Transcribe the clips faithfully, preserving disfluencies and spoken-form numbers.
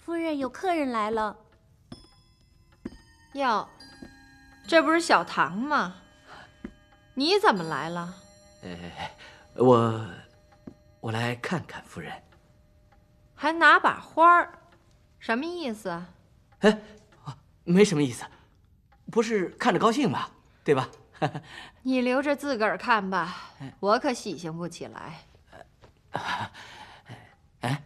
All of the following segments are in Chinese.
夫人，有客人来了。 哟，这不是小唐吗？你怎么来了？ 呃，我我来看看夫人。 还拿把花儿，什么意思啊？ 哎，没什么意思，不是看着高兴吗？对吧？ 你留着自个儿看吧，我可喜庆不起来。 哎，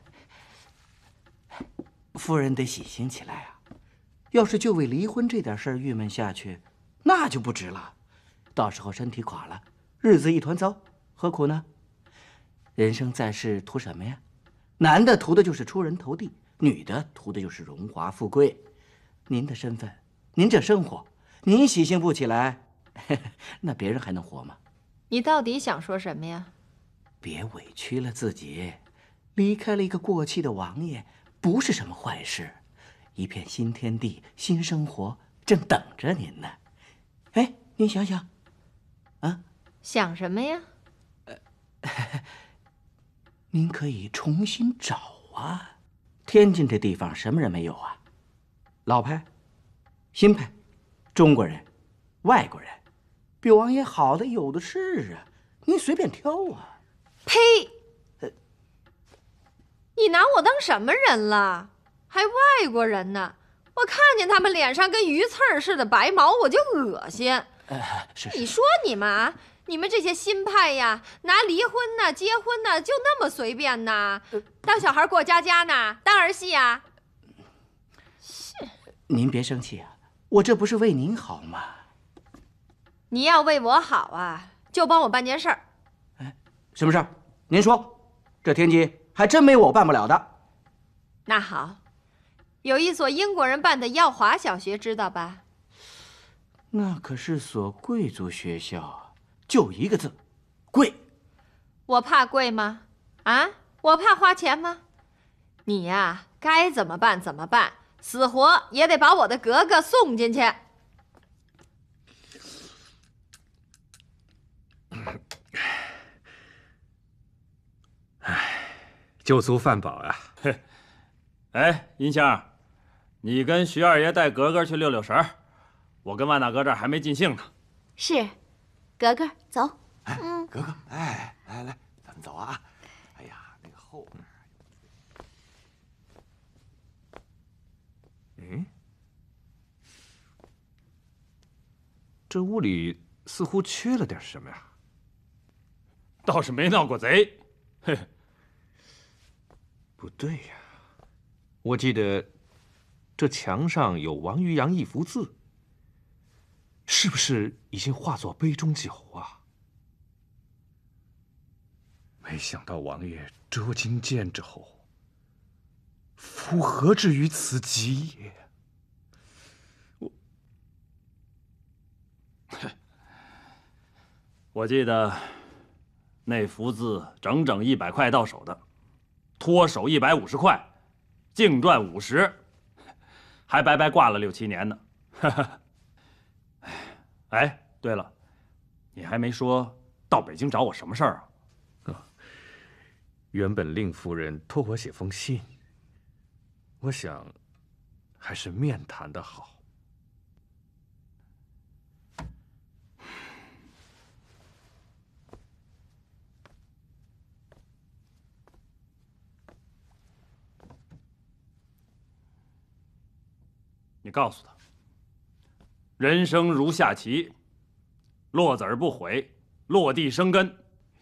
夫人得喜庆起来啊！要是就为离婚这点事儿郁闷下去，那就不值了。到时候身体垮了，日子一团糟，何苦呢？人生在世图什么呀？男的图的就是出人头地，女的图的就是荣华富贵。您的身份，您这生活，您喜庆不起来，那别人还能活吗？ 你到底想说什么呀？ 别委屈了自己，离开了一个过气的王爷，不是什么坏事。一片新天地、新生活正等着您呢。哎，您想想，啊， 想什么呀？ 呃，您可以重新找啊。天津这地方什么人没有啊？老派、新派、中国人、外国人，比王爷好的有的是啊，您随便挑啊。 呸！呃，你拿我当什么人了？还外国人呢？我看见他们脸上跟鱼刺儿似的白毛，我就恶心。 呃，是是。 你说你们啊，你们这些新派呀，拿离婚呢、结婚呢，就那么随便呢？当小孩过家家呢？当儿戏呀？是。 您别生气啊，我这不是为您好吗？ 你要为我好啊，就帮我办件事儿。 哎，什么事儿？您说，这天津还真没我办不了的。 那好。有一所英国人办的耀华小学，知道吧？ 那可是所贵族学校，就一个字，贵。 我怕贵吗？啊，我怕花钱吗？你呀，该怎么办怎么办，死活也得把我的格格送进去。 哎，酒足饭饱啊！ 哎，银香。你跟徐二爷带格格去溜溜神儿，我跟万大哥这儿还没尽兴呢。 是，格格走。 哎，嗯，格格，哎，来来，咱们走啊！哎呀，那个后边。 嗯，这屋里似乎缺了点什么呀？ 倒是没闹过贼。嘿， 不对呀，我记得。这墙上有王渔洋一幅字，是不是已经化作杯中酒啊？没想到王爷捉襟见肘，夫何至于此极也？ 我，我记得那幅字整整一百块到手的，脱手一百五十块，净赚五十。还白白挂了六七年呢，哈哈。哎，对了，你还没说到北京找我什么事儿啊？ 啊，原本令夫人托我写封信，我想还是面谈的好。 你告诉他，人生如下棋，落子而不悔，落地生根。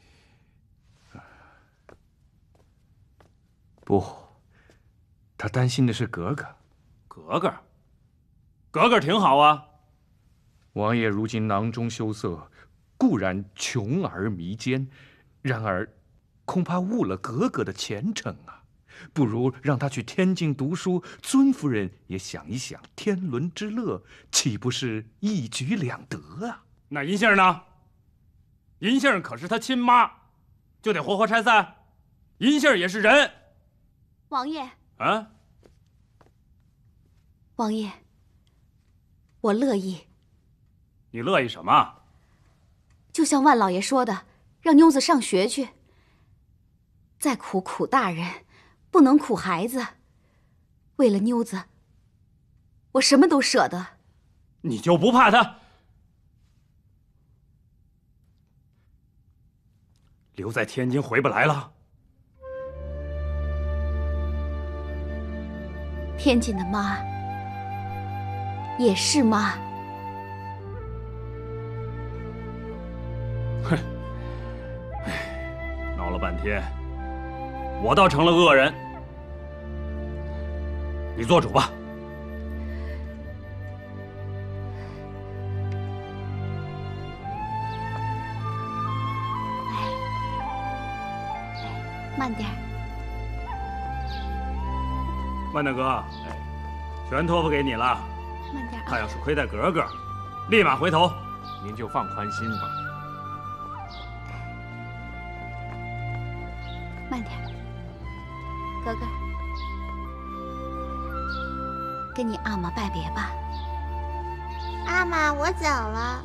不，他担心的是格格。 格格，格格挺好啊。 王爷如今囊中羞涩，固然穷而弥坚，然而恐怕误了格格的前程啊。不如让他去天津读书，尊夫人也享一享天伦之乐，岂不是一举两得啊？ 那银杏呢？银杏可是他亲妈，就得活活拆散。银杏也是人。 王爷。 啊？ 王爷，我乐意。 你乐意什么？ 就像万老爷说的，让妞子上学去。再苦苦大人。不能苦孩子， 为了妞子，我什么都舍得。 你就不怕他留在天津回不来了？ 天津的妈也是妈。 哼，闹了半天，我倒成了恶人。你做主吧。 慢点儿。 慢大哥，全托付给你了。 慢点儿啊。 他要是亏待格格，立马回头。 您就放宽心吧。 慢点儿，格格，跟你阿玛拜别吧。 阿玛，我走了。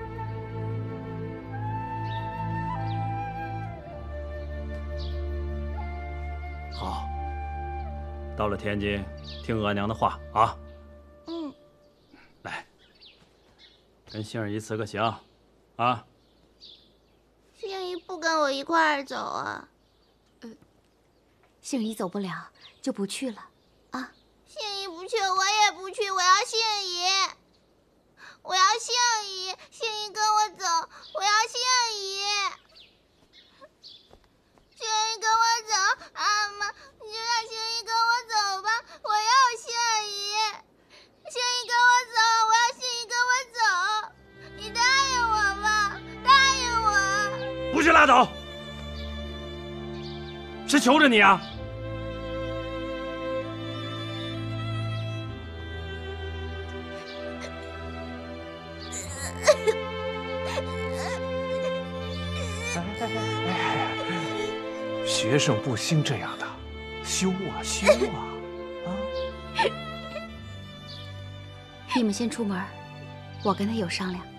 好，到了天津，听额娘的话啊。 嗯。 来，跟杏儿姨辞个行，啊。 杏姨不跟我一块儿走啊。 呃，杏姨走不了，就不去了，啊。 杏姨不去，我也不去，我要杏姨，我要杏姨，杏姨跟我走，我要杏姨。杏姨跟我走，阿妈，你就让杏姨跟我走吧，我要杏姨。杏姨跟我走，我要杏姨跟我走，你答应我吧，答应我。 不许拉倒！是求着你啊！ 学生不兴这样的，修啊修啊啊！ 你们先出门，我跟他有商量。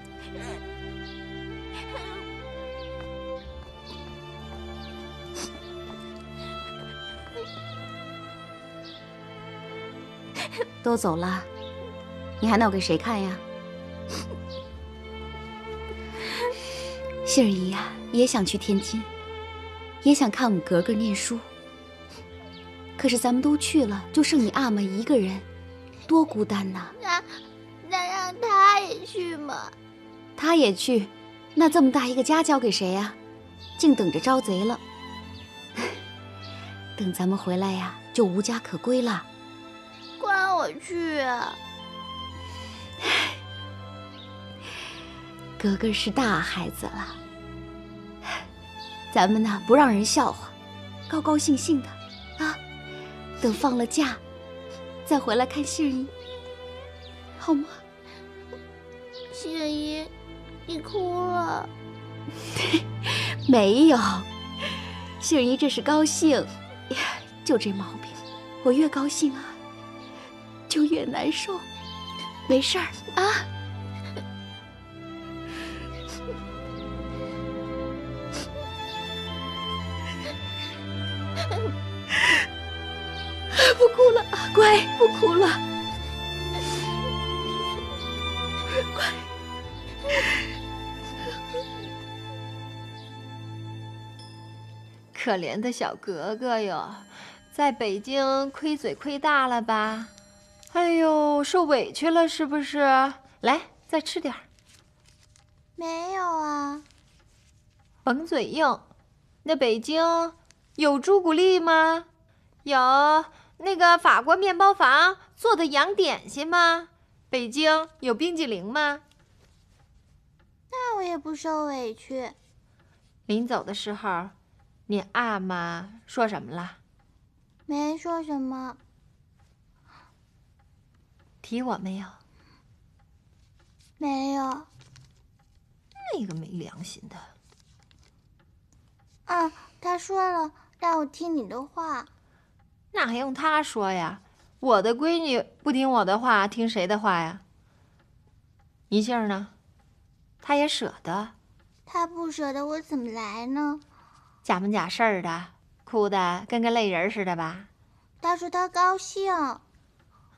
都走了，你还闹给谁看呀？杏儿姨呀，也想去天津，也想看我们格格念书。可是咱们都去了，就剩你阿玛一个人，多孤单呐！ 那那让他也去嘛？ 他也去，那这么大一个家交给谁呀？净等着招贼了。等咱们回来呀，就无家可归了。 不让我去啊！ 格格是大孩子了，咱们呢不让人笑话，高高兴兴的啊。等放了假，再回来看杏儿姨，好吗？ 杏姨，你哭了？ 没有，杏儿姨这是高兴，就这毛病，我越高兴啊，就越难受。没事儿啊。不哭了，乖，不哭了，乖。 可怜的小格格哟，在北京亏嘴亏大了吧？哎呦，受委屈了是不是？来，再吃点儿。 没有啊。 甭嘴硬。那北京有朱古力吗？有那个法国面包房做的洋点心吗？北京有冰激凌吗？ 那我也不受委屈。 临走的时候，你阿玛说什么了？ 没说什么。 提我没有？ 没有。 那个没良心的。 嗯，他说了，让我听你的话。 那还用他说呀？我的闺女不听我的话，听谁的话呀？一杏儿呢？她也舍得。 他不舍得，我怎么来呢？ 假模假式的，哭得跟个泪人似的吧？ 他说他高兴。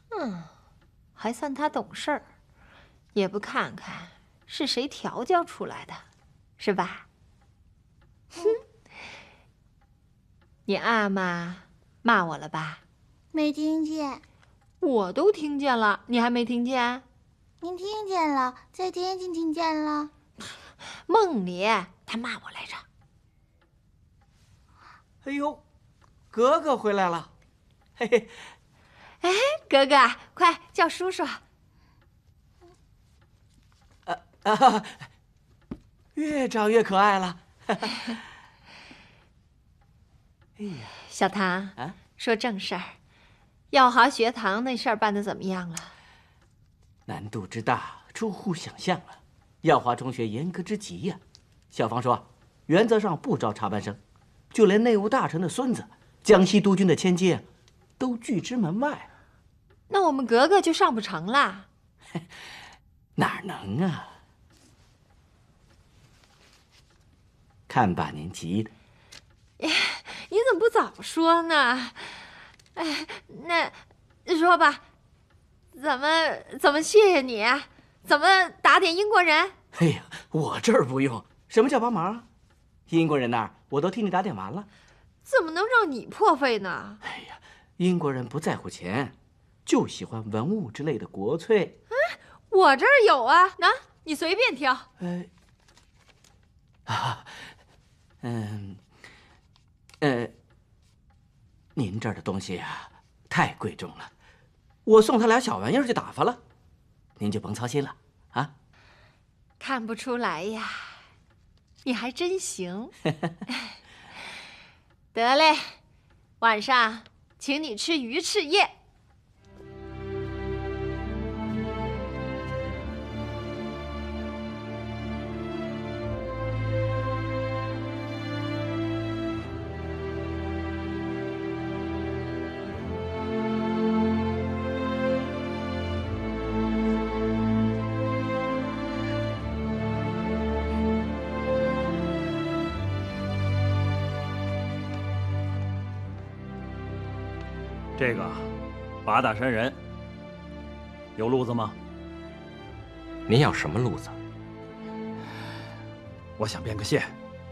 嗯，还算他懂事儿，也不看看是谁调教出来的，是吧？哼，你阿妈骂我了吧？ 没听见。 我都听见了，你还没听见？ 您听见了，在天津听见了。 梦里他骂我来着。 哎呦，格格回来了，嘿嘿。 哎，格格，快叫叔叔。 啊啊，越长越可爱了。哎呀， 小唐啊， 说正事儿，耀华学堂那事儿办得怎么样了？ 难度之大，出乎想象啊！耀华中学严格之极呀。校方说，原则上不招插班生，就连内务大臣的孙子、江西督军的千金，都拒之门外。 那我们格格就上不成啦？ 哪能啊！看把您急的。 哎，你怎么不早说呢？哎，那说吧，怎么怎么谢谢你？怎么打点英国人？ 哎呀，我这儿不用。什么叫帮忙啊？英国人那儿我都替你打点完了。 怎么能让你破费呢？ 哎呀，英国人不在乎钱，就喜欢文物之类的国粹。 哎，我这儿有啊，拿你随便挑。 哎，啊，嗯，呃，您这儿的东西啊，太贵重了，我送他俩小玩意儿就打发了，您就甭操心了啊。 看不出来呀，你还真行。得嘞，晚上请你吃鱼翅宴。 这个八大山人有路子吗？ 您要什么路子？ 我想变个县。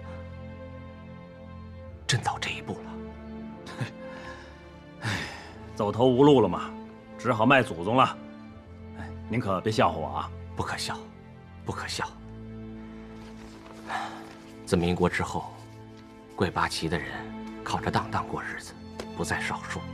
真到这一步了？ 唉，走投无路了嘛，只好卖祖宗了。哎，您可别笑话我啊！ 不可笑，不可笑。自民国之后，贵八旗的人靠着当当过日子，不在少数。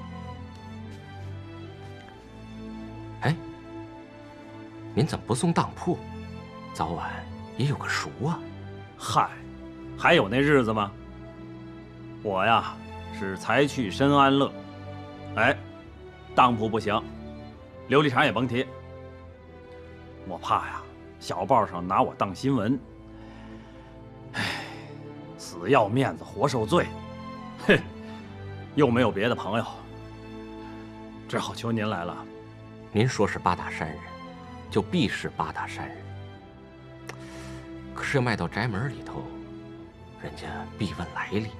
哎，您怎么不送当铺？早晚也有个赎啊！ 嗨，还有那日子吗？我呀是财去身安乐。哎，当铺不行，琉璃厂也甭提。我怕呀，小报上拿我当新闻。唉，死要面子活受罪。哼，又没有别的朋友，只好求您来了。 您说是八大山人，就必是八大山人。可是要卖到宅门里头，人家必问来历，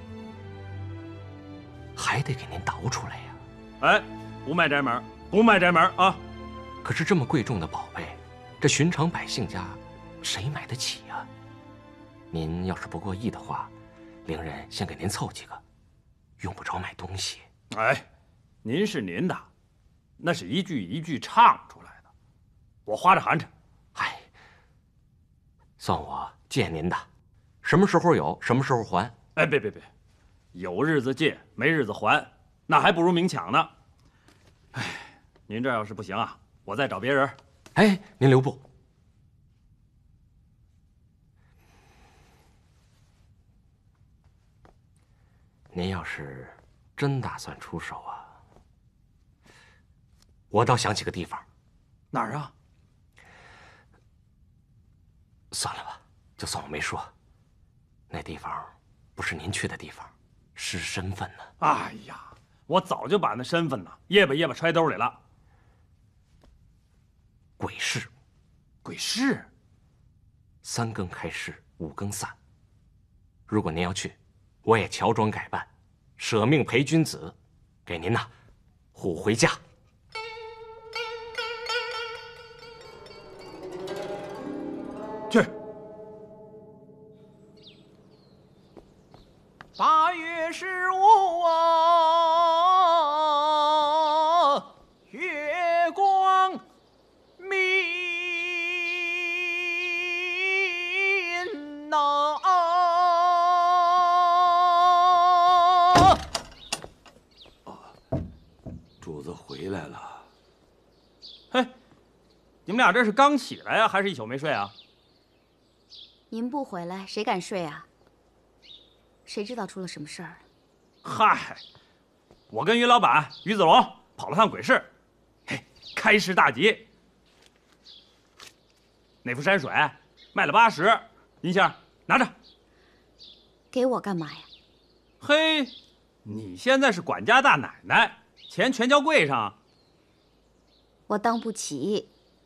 还得给您倒出来呀。 哎，不卖宅门，不卖宅门啊！ 可是这么贵重的宝贝，这寻常百姓家谁买得起呀？您要是不过意的话，伶人先给您凑几个，用不着买东西。 哎，您是您的。那是一句一句唱出来的，我花着寒碜。 哎，算我借您的，什么时候有，什么时候还。 哎，别别别，有日子借，没日子还，那还不如明抢呢。哎，您这要是不行啊，我再找别人。 哎，您留步。您要是真打算出手啊，我倒想起个地方。 哪儿啊？ 算了吧，就算我没说。那地方不是您去的地方，失身份呢。 哎呀，我早就把那身份呢掖吧掖吧揣兜里了。 鬼市。 鬼市。 三更开市，五更散。如果您要去，我也乔装改扮，舍命陪君子，给您呐护回家。 主子回来了。 嘿，你们俩这是刚起来呀，还是一宿没睡啊？ 您不回来，谁敢睡啊？谁知道出了什么事儿？ 嗨，我跟于老板于子龙跑了趟鬼市，嘿，开市大吉。那副山水卖了八十，银杏拿着。 给我干嘛呀？ 嘿，你现在是管家大奶奶，钱全交柜上。 我当不起。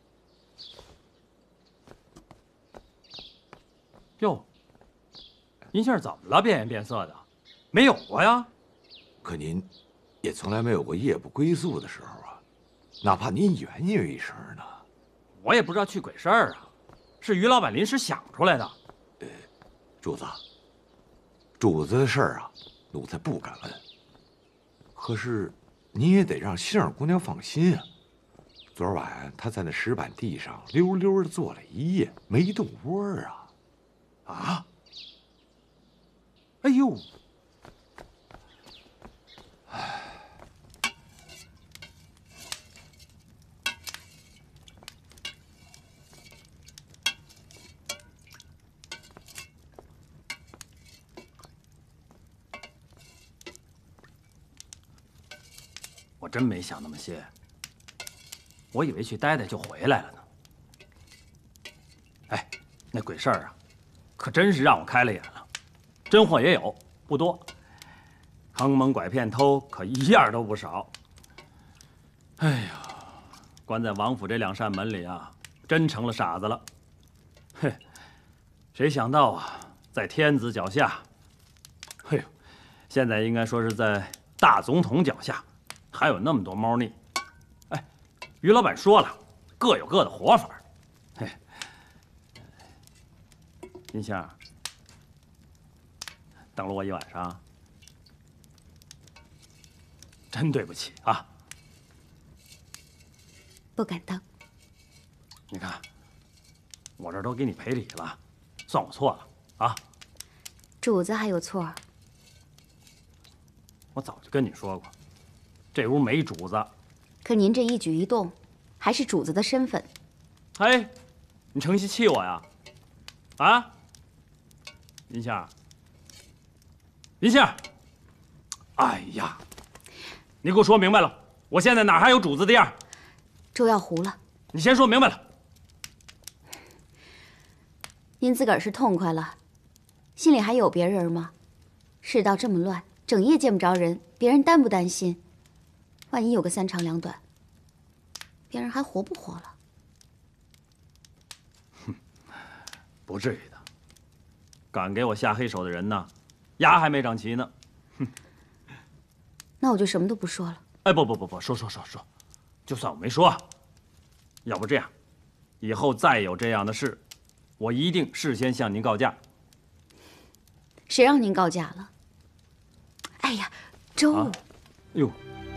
哟，银杏怎么了？变颜变色的，没有过呀。 可您也从来没有过夜不归宿的时候啊，哪怕您圆圆一声呢。 我也不知道去鬼市儿啊，是于老板临时想出来的。 呃，主子，主子的事儿啊，奴才不敢问。可是您也得让杏儿姑娘放心啊。昨晚她在那石板地上溜溜的坐了一夜，没动窝儿啊。 啊！哎呦！ 唉， 我真没想那么些，我以为去待待就回来了呢。哎，那鬼事儿啊，可真是让我开了眼了。真货也有，不多，坑蒙拐骗偷可一样都不少。哎呀，关在王府这两扇门里啊，真成了傻子了。嘿，谁想到啊，在天子脚下，嘿呦，现在应该说是在大总统脚下，还有那么多猫腻。哎，于老板说了，各有各的活法。嘿，金香，等了我一晚上，真对不起啊！ 不敢当。 你看，我这都给你赔礼了，算我错了啊！ 主子还有错？ 我早就跟你说过，这屋没主子。 可您这一举一动，还是主子的身份。 哎，你成心气我呀？啊？林夏，林夏，哎呀，你给我说明白了，我现在哪还有主子的样？ 周耀胡了。 你先说明白了。 您自个儿是痛快了，心里还有别人吗？世道这么乱，整夜见不着人，别人担不担心？万一有个三长两短，别人还活不活了？ 哼，不至于的。敢给我下黑手的人呢，牙还没长齐呢。哼。 那我就什么都不说了。 哎，不不不不，说说说说，就算我没说。要不这样，以后再有这样的事，我一定事先向您告假。 谁让您告假了？哎呀，周， 啊、哟，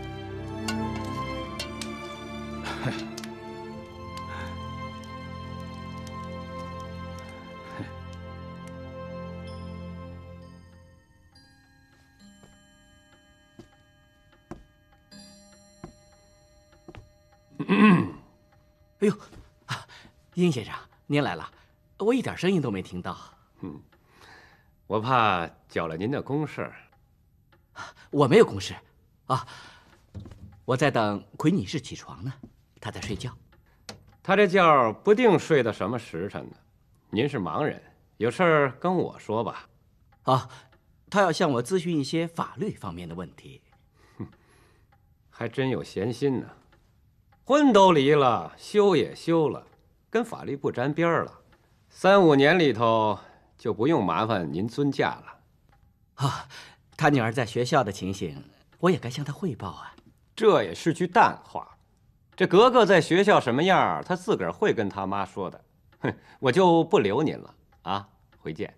哎呦，殷先生，您来了，我一点声音都没听到。 嗯，我怕搅了您的公事。 我没有公事，啊，我在等奎女士起床呢，她在睡觉。 她这觉不定睡到什么时辰呢。您是盲人，有事儿跟我说吧。 啊，她要向我咨询一些法律方面的问题。 哼，还真有闲心呢。婚都离了，休也休了，跟法律不沾边了。三五年里头就不用麻烦您尊驾了。 啊，他女儿在学校的情形，我也该向她汇报啊。 这也是句淡话。这格格在学校什么样，她自个儿会跟她妈说的。哼，我就不留您了啊，回见。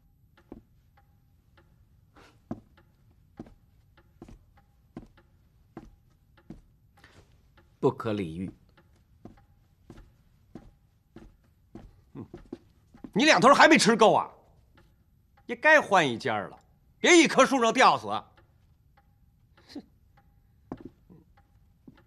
不可理喻。 嗯，你两头还没吃够啊？也该换一家了，别一棵树上吊死。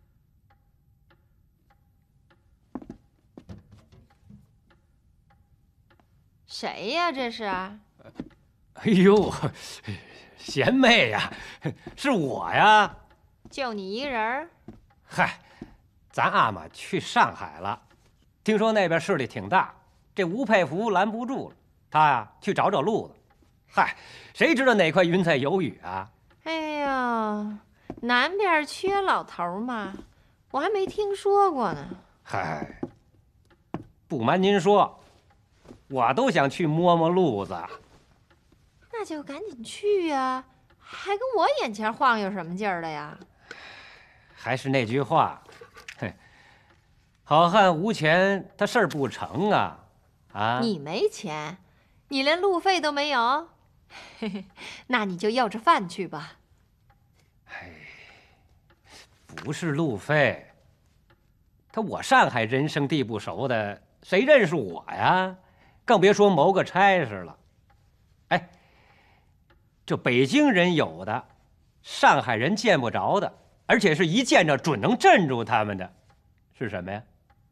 谁呀？这是？ 哎呦，贤妹呀，是我呀。 就你一人儿？ 嗨，咱阿玛去上海了，听说那边势力挺大，这吴佩孚拦不住了，他呀去找找路子。嗨，谁知道哪块云彩有雨啊？ 哎呦，南边缺老头吗？我还没听说过呢。 嗨，不瞒您说，我都想去摸摸路子。 那就赶紧去呀，还跟我眼前晃悠什么劲儿的呀？ 还是那句话，嘿，好汉无钱，他事儿不成啊！啊， 你没钱，你连路费都没有，嘿嘿，那你就要着饭去吧。 哎，不是路费，他我上海人生地不熟的，谁认识我呀？更别说谋个差事了。哎，这北京人有的，上海人见不着的。而且是一见着准能镇住他们的，是什么呀？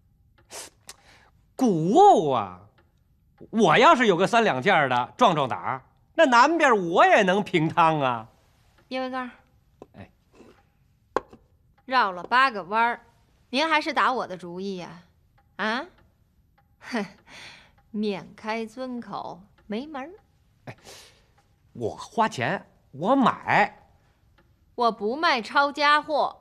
古物啊！我要是有个三两件的壮壮胆儿，那南边我也能平汤啊！ 叶文刚， 哎， 绕了八个弯儿，您还是打我的主意呀？啊？哼，面开尊口，没门儿！ 哎，我花钱，我买。 我不卖抄家货，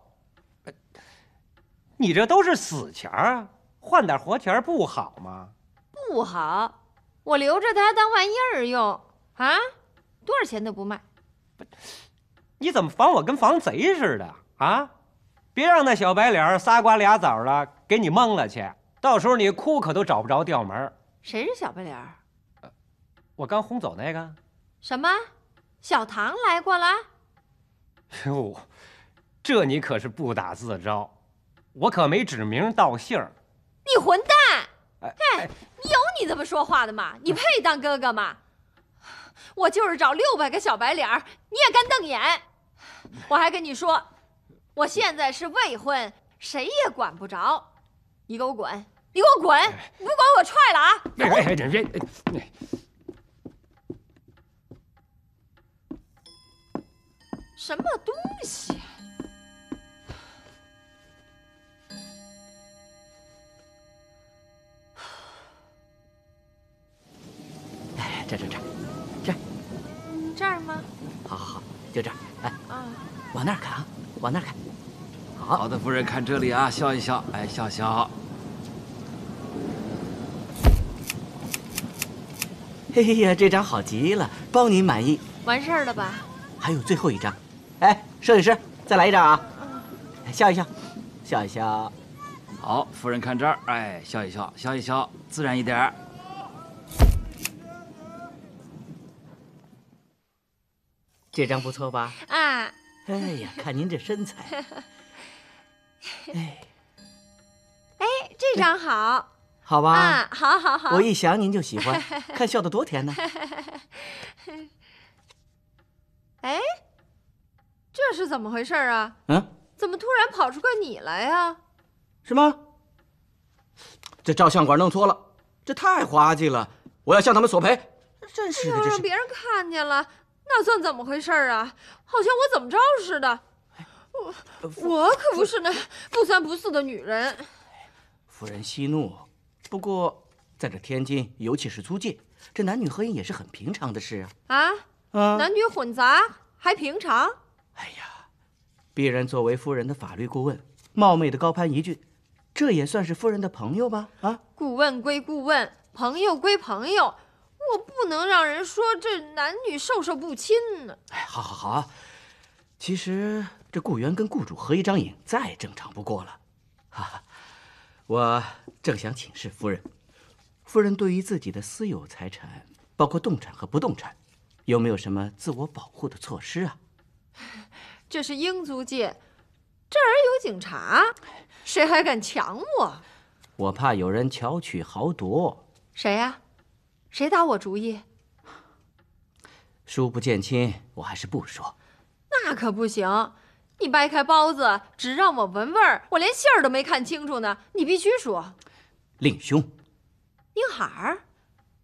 你这都是死钱啊，换点活钱不好吗？ 不好，我留着它当玩意儿用啊，多少钱都不卖。 你怎么防我跟防贼似的啊？别让那小白脸仨瓜俩枣的给你蒙了去，到时候你哭可都找不着调门。 谁是小白脸？ 我刚轰走那个。 什么？小唐来过了？ 哟，这你可是不打自招，我可没指名道姓。 你混蛋！ 哎， 哎，你有你这么说话的吗？你配当哥哥吗？我就是找六百个小白脸儿，你也干瞪眼？我还跟你说，我现在是未婚，谁也管不着。你给我滚！你给我滚！你不滚我踹了啊！ 哎哎哎，别别！ 什么东西？ 哎，这这这，这这儿吗？ 好好好，就这儿。哎， 啊， 往那儿看啊，往那儿看。 好，好的，夫人看这里啊，笑一笑，哎，笑笑。 嘿嘿呀，这张好极了，包您满意。 完事儿了吧？ 还有最后一张。哎，摄影师，再来一张啊！笑一笑，笑一笑。 好，夫人看这儿，哎，笑一笑，笑一笑，自然一点儿。 这张不错吧？ 啊！ 哎呀，看您这身材。哎， 哎，这张好。 好吧？ 啊，好好好。 我一想您就喜欢，看笑得多甜呢。 哎。这是怎么回事啊？ 嗯， 怎么突然跑出个你来呀？ 什么？这照相馆弄错了，这太滑稽了！我要向他们索赔。真是的，这是让别人看见了，那算怎么回事啊？好像我怎么着似的。我我可不是那不三不四的女人。 夫人息怒。不过在这天津，尤其是租界，这男女合影也是很平常的事啊。 啊？ 啊？ 男女混杂还平常？ 哎呀，鄙人作为夫人的法律顾问，冒昧的高攀一句，这也算是夫人的朋友吧？啊， 顾问归顾问，朋友归朋友，我不能让人说这男女授受不亲呢。 哎，好好好，其实这雇员跟雇主合一张影再正常不过了。哈哈，我正想请示夫人，夫人对于自己的私有财产，包括动产和不动产，有没有什么自我保护的措施啊？ 这是英租界，这儿有警察，谁还敢抢我？ 我怕有人巧取豪夺。 谁呀？谁打我主意？ 叔不见亲，我还是不说。 那可不行，你掰开包子，只让我闻味儿，我连馅儿都没看清楚呢。你必须说。 令兄。 宁海儿？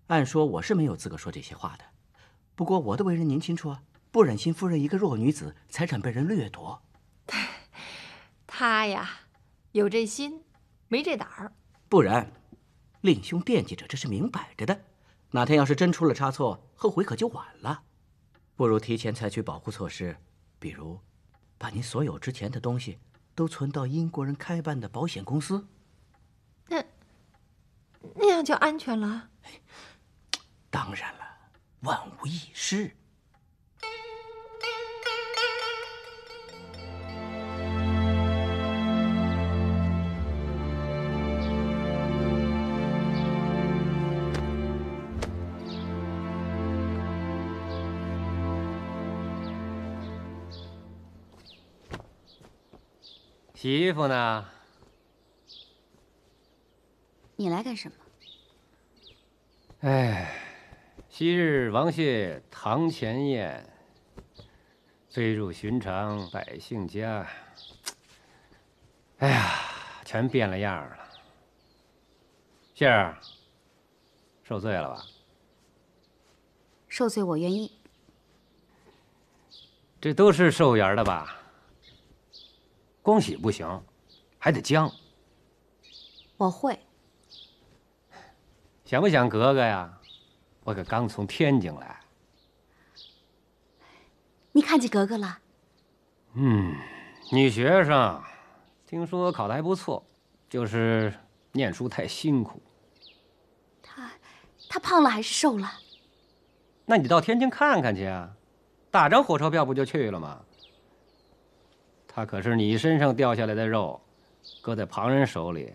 按说我是没有资格说这些话的，不过我的为人您清楚啊，不忍心夫人一个弱女子财产被人掠夺。 他呀，有这心，没这胆儿。 不然，令兄惦记着，这是明摆着的。哪天要是真出了差错，后悔可就晚了。不如提前采取保护措施，比如把您所有之前的东西都存到英国人开办的保险公司。 那那样就安全了？ 当然了，万无一失。 洗衣服呢？ 你来干什么？ 哎，昔日王谢堂前燕，飞入寻常百姓家。哎呀，全变了样了。杏儿，受罪了吧？ 受罪我愿意。 这都是寿眼的吧？光洗不行，还得浆。 我会。 想不想格格呀？我可刚从天津来。 你看见格格了？ 嗯，女学生，听说考得还不错，就是念书太辛苦。 她，她胖了还是瘦了？ 那你到天津看看去啊，打张火车票不就去了吗？他可是你身上掉下来的肉，搁在旁人手里。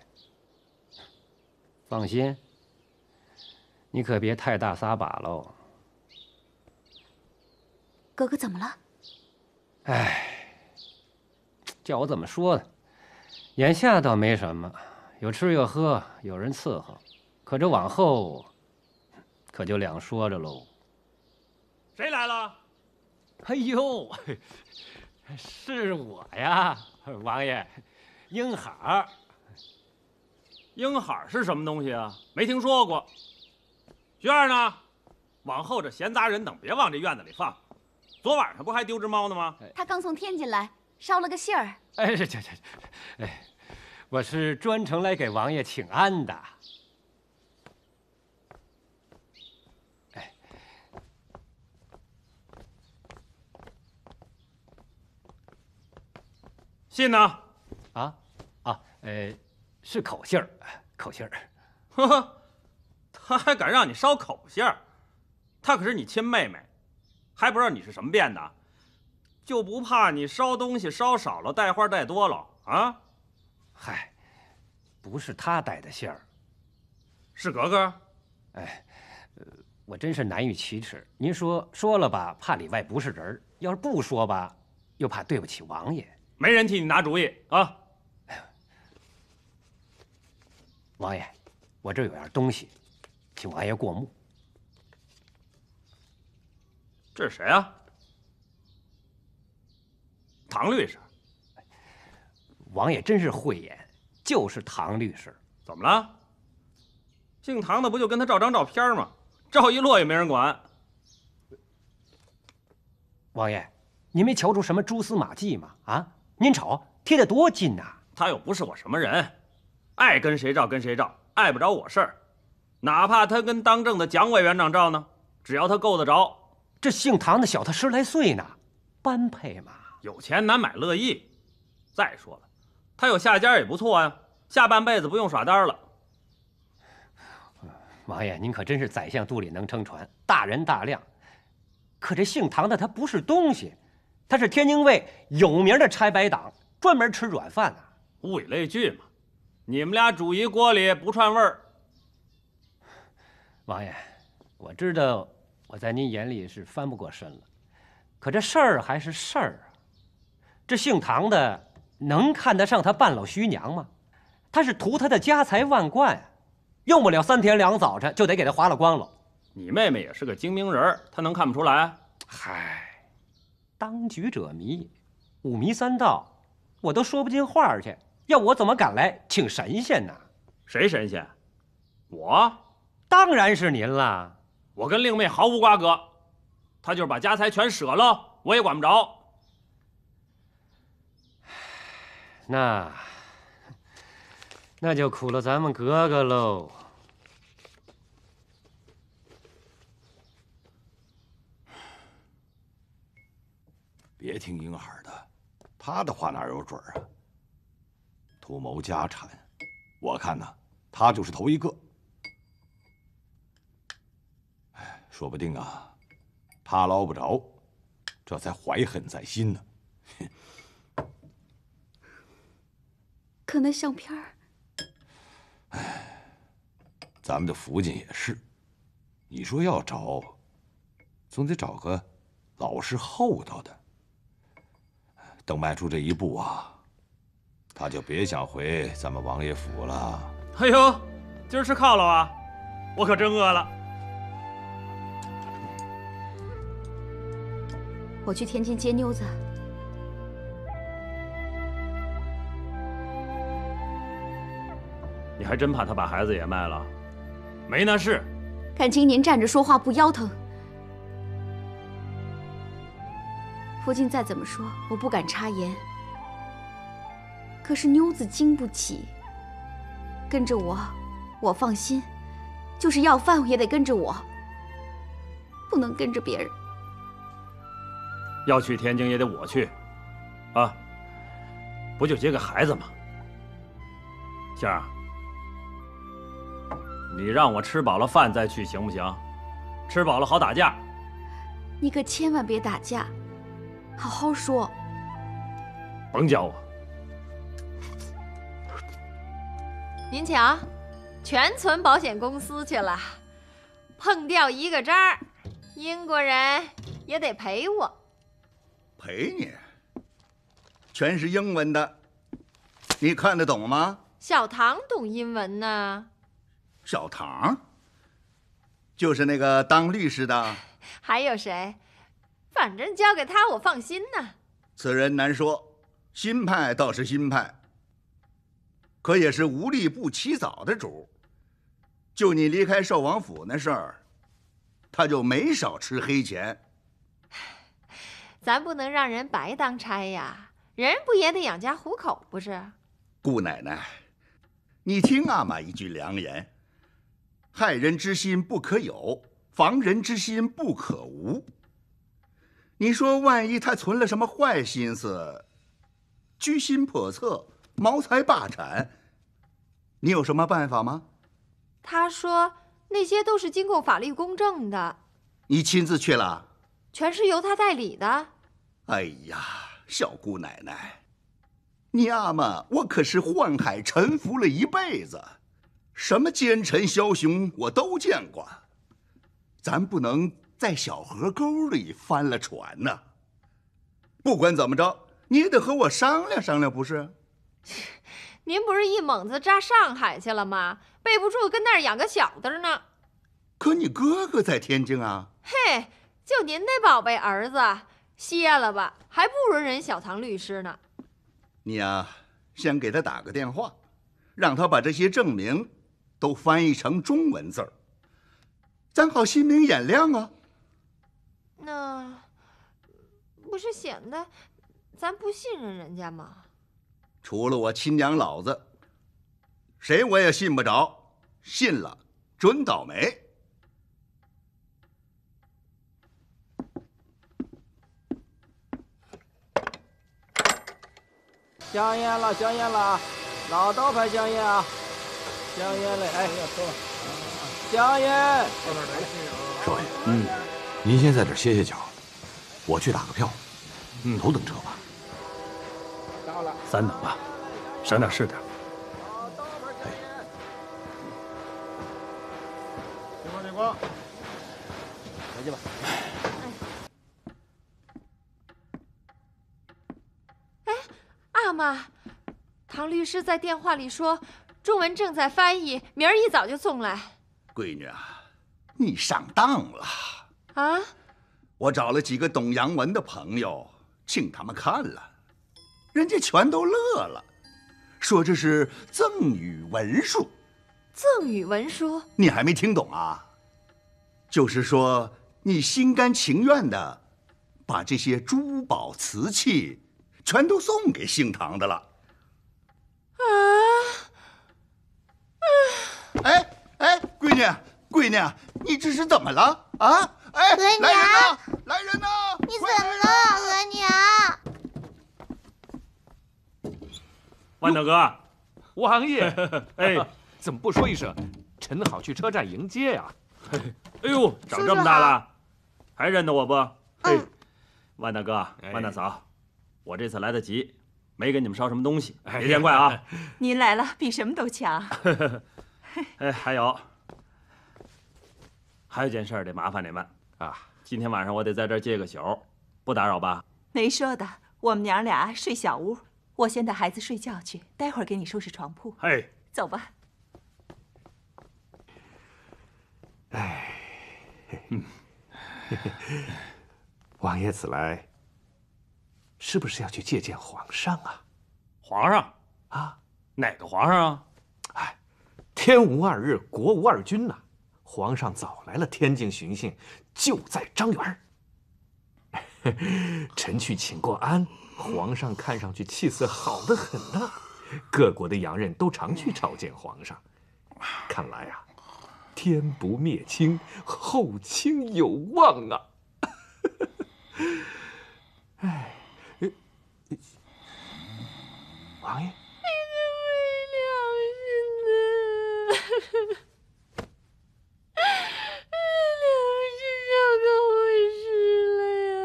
放心，你可别太大撒把喽。 格格怎么了？ 哎，叫我怎么说呢？眼下倒没什么，有吃有喝，有人伺候。可这往后，可就两说着喽。 谁来了？ 哎呦！是我呀，王爷，英海。 英海是什么东西啊？没听说过。徐二呢？往后这闲杂人等别往这院子里放。昨晚上不还丢只猫呢吗？ 他刚从天津来，捎了个信儿。 哎，这这这，哎，我是专程来给王爷请安的。 信呢？ 啊啊，呃，是口信儿，口信儿。 呵呵，他还敢让你捎口信儿？她可是你亲妹妹，还不知道你是什么变的？就不怕你捎东西捎少了，带话带多了啊？ 嗨，不是他带的信儿， 是格格。 哎，呃，我真是难于启齿。您说说了吧，怕里外不是人；要是不说吧，又怕对不起王爷。 没人替你拿主意啊！ 王爷，我这有样东西，请王爷过目。 这是谁啊？唐律师。 王爷真是慧眼，就是唐律师。 怎么了？姓唐的不就跟他照张照片吗？照一摞也没人管。 王爷，您没瞧出什么蛛丝马迹吗？啊？您瞅，贴得多近呐！ 他又不是我什么人，爱跟谁照跟谁照，碍不着我事儿。哪怕他跟当政的蒋委员长照呢，只要他够得着。 这姓唐的小他十来岁呢，般配嘛。 有钱难买乐意。再说了，他有下家也不错呀，下半辈子不用耍单了。 王爷，您可真是宰相肚里能撑船，大人大量。可这姓唐的他不是东西。他是天津卫有名的拆白党，专门吃软饭的。 物以类聚嘛，你们俩煮一锅里不串味儿。 王爷，我知道我在您眼里是翻不过身了，可这事儿还是事儿啊。这姓唐的能看得上他半老徐娘吗？他是图他的家财万贯，用不了三天两早晨就得给他花了光了。 你妹妹也是个精明人，她能看不出来？ 嗨。当局者迷，五迷三道，我都说不进话去，要我怎么敢来请神仙呢？ 谁神仙？我当然是您了。 我跟令妹毫无瓜葛，她就是把家财全舍了，我也管不着。 那那就苦了咱们格格喽。 别听婴孩的，他的话哪有准啊？图谋家产，我看呢，他就是头一个。哎，说不定啊，他捞不着，这才怀恨在心呢。 可那相片儿， 哎，咱们的福晋也是，你说要找，总得找个老实厚道的。等迈出这一步啊，他就别想回咱们王爷府了。 哎呦，今儿吃犒劳啊？我可真饿了。 我去天津接妞子。 你还真怕他把孩子也卖了？没那事。 感情您站着说话不腰疼。福晋再怎么说，我不敢插言。可是妞子经不起，跟着我，我放心。就是要饭也得跟着我，不能跟着别人。 要去天津也得我去，啊，不就接个孩子吗？杏儿，你让我吃饱了饭再去行不行？吃饱了好打架。 你可千万别打架。好好说， 甭教我。 您瞧，全存保险公司去了，碰掉一个渣儿，英国人也得赔我。 赔你？全是英文的，你看得懂吗？ 小唐懂英文呢。 小唐，就是那个当律师的。 还有谁？反正交给他，我放心呐。 此人难说，新派倒是新派，可也是无利不起早的主。就你离开寿王府那事儿，他就没少吃黑钱。 咱不能让人白当差呀，人不也得养家糊口不是？ 姑奶奶，你听阿玛一句良言：害人之心不可有，防人之心不可无。你说，万一他存了什么坏心思，居心叵测，谋财霸产，你有什么办法吗？ 他说那些都是经过法律公证的。 你亲自去了？ 全是由他代理的。 哎呀，小姑奶奶，你阿玛我可是宦海沉浮了一辈子，什么奸臣枭雄我都见过，咱不能在小河沟里翻了船呢。不管怎么着，你也得和我商量商量，不是？ 您不是一猛子扎上海去了吗？备不住跟那儿养个小的呢。 可你哥哥在天津啊。 嘿，就您那宝贝儿子，歇了吧，还不如人小唐律师呢。 你呀，先给他打个电话，让他把这些证明都翻译成中文字儿，咱好心明眼亮啊。 那不是显得咱不信任人家吗？ 除了我亲娘老子，谁我也信不着，信了准倒霉。 香烟了，香烟了，老刀牌香烟啊，香烟嘞，哎，香烟。 少爷，嗯，您先在这儿歇歇脚，我去打个票。嗯，头等车吧。 到了。 三等吧，省点是点。 哎。警官，警官，回去吧。 阿玛，唐律师在电话里说，中文正在翻译，明儿一早就送来。 闺女啊，你上当了啊！ 我找了几个懂洋文的朋友，请他们看了，人家全都乐了，说这是赠与文书， 赠与文书， 你还没听懂啊？就是说，你心甘情愿的把这些珠宝瓷器全都送给姓唐的了。 啊！ 哎哎，闺女，闺女，你这是怎么了啊？哎，来人呐！来人呐！ 你怎么了，额娘？ 万大哥， 王爷，哎，怎么不说一声，臣好去车站迎接呀？ 哎呦，长这么大了，还认得我不？ 嗯。 万大哥，万大嫂，我这次来得及，没给你们捎什么东西，别见怪啊。 您来了，比什么都强。 哎，还有，还有件事得麻烦你们啊。今天晚上我得在这儿借个宿，不打扰吧？ 没说的，我们娘俩睡小屋，我先带孩子睡觉去，待会儿给你收拾床铺。 嘿， 走吧。 哎，嗯，王爷此来，是不是要去接见皇上啊？ 皇上啊？ 哪个皇上啊？ 哎，天无二日，国无二君呐、啊。皇上早来了天津巡幸，就在张园。臣去请过安，皇上看上去气色好得很呐、啊。各国的洋人都常去朝见皇上，看来啊，天不灭清，后清有望啊！哎，王爷， 你个没良心的！良心怎么回事了呀？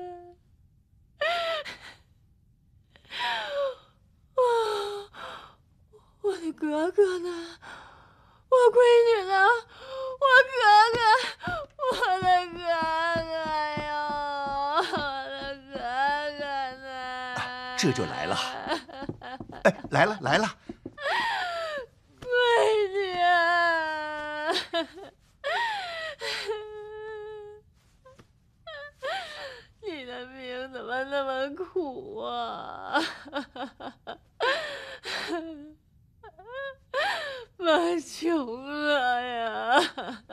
我我的哥哥呢？我闺女呢？我哥哥，我的哥哥呀，我的哥哥呢？ 这就来了。哎，来了来了。 闺女啊！你的命怎么那么苦啊？妈穷了呀！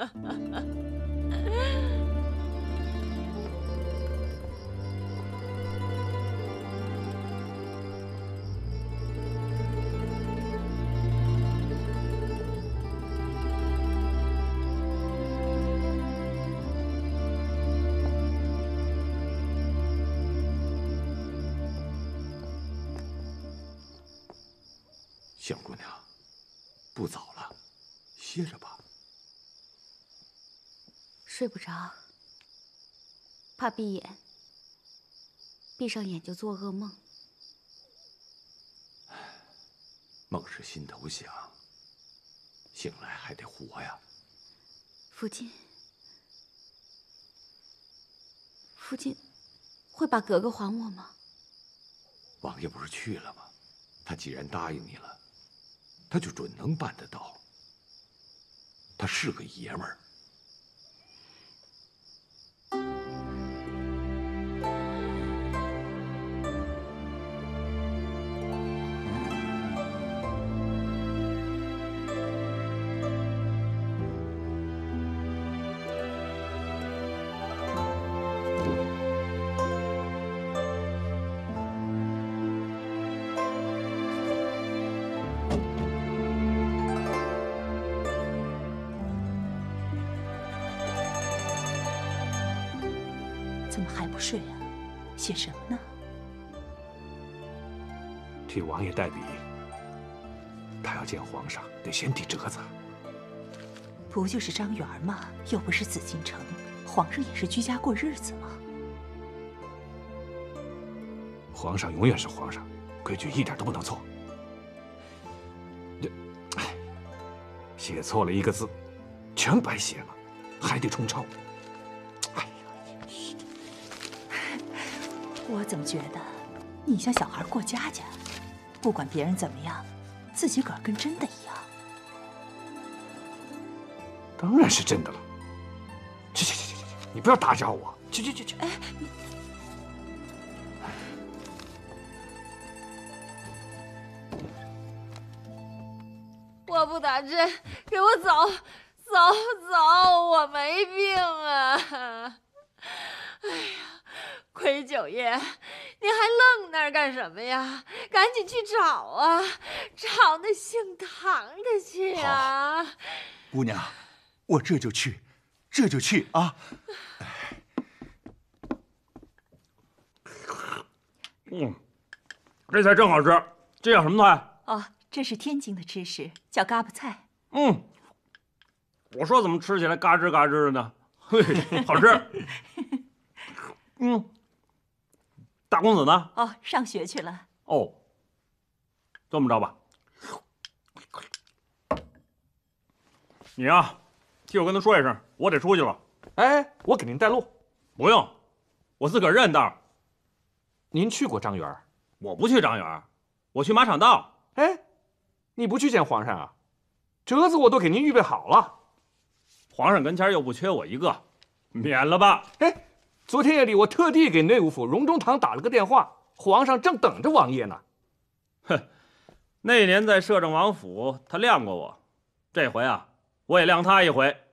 小姑娘，不早了，歇着吧。 睡不着，怕闭眼，闭上眼就做噩梦。 梦是心头想，醒来还得活呀。 父亲，父亲会把格格还我吗？ 王爷不是去了吗？他既然答应你了，他就准能办得到。他是个爷们儿。 怎么还不睡啊？写什么呢？ 替王爷代笔。他要见皇上，得先递折子。 不就是张园吗？又不是紫禁城，皇上也是居家过日子吗？ 皇上永远是皇上，规矩一点都不能错。这，哎，写错了一个字，全白写了，还得重抄。 我怎么觉得你像小孩过家家，不管别人怎么样，自己个儿跟真的一样。 当然是真的了。去去去去去，你不要打扰我。去去去去。 哎，你我我不打针，给我走，走走，我没病啊！哎呀，奎九爷，你还愣那儿干什么呀？赶紧去找啊，找那姓唐的去啊！ 姑娘，我这就去，这就去啊！ 嗯，这菜真好吃。这叫什么菜？ 哦，这是天津的吃食，叫嘎巴菜。 嗯，我说怎么吃起来嘎吱嘎吱的呢？嘿，好吃。嗯，大公子呢？ 哦，上学去了。 哦，这么着吧，你呀，替我跟他说一声，我得出去了。 哎，我给您带路。 不用，我自个儿认道。 您去过张园？ 我不去张园，我去马场道。 哎，你不去见皇上啊？折子我都给您预备好了。 皇上跟前又不缺我一个，免了吧。 哎，昨天夜里我特地给内务府荣中堂打了个电话，皇上正等着王爷呢。 哼，那年在摄政王府，他晾过我，这回啊，我也晾他一回。